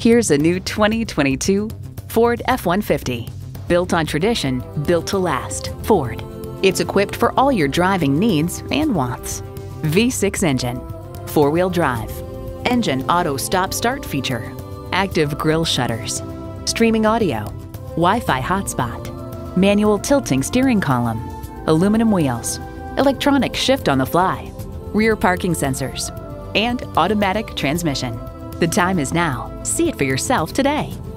Here's a new 2022 Ford F-150. Built on tradition, built to last. Ford. It's equipped for all your driving needs and wants. V6 engine, four-wheel drive, engine auto stop-start feature, active grille shutters, streaming audio, Wi-Fi hotspot, manual tilting steering column, aluminum wheels, electronic shift on the fly, rear parking sensors, and automatic transmission. The time is now. See it for yourself today.